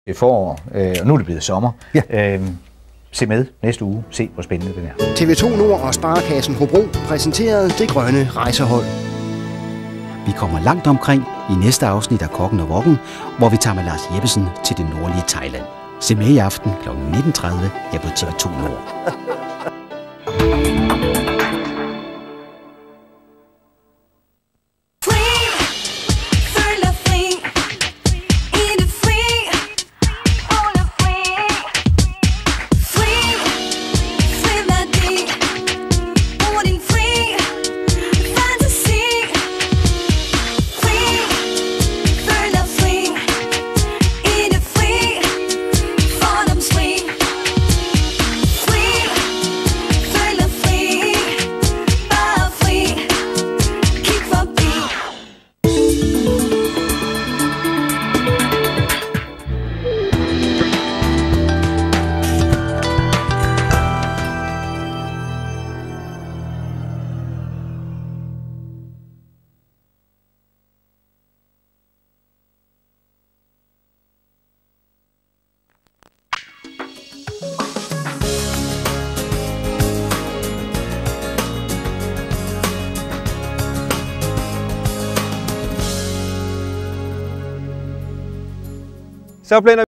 forår, og nu er det blevet sommer. Ja. Se med næste uge. Se, hvor spændende den er. TV2 Nord og Sparekassen Hobro præsenterede det grønne rejsehold. Vi kommer langt omkring i næste afsnit af Kokken og Wokken, hvor vi tager med Lars Jeppesen til det nordlige Thailand. Se med i aften kl. 19.30 her på TV2 Nord. Så blænder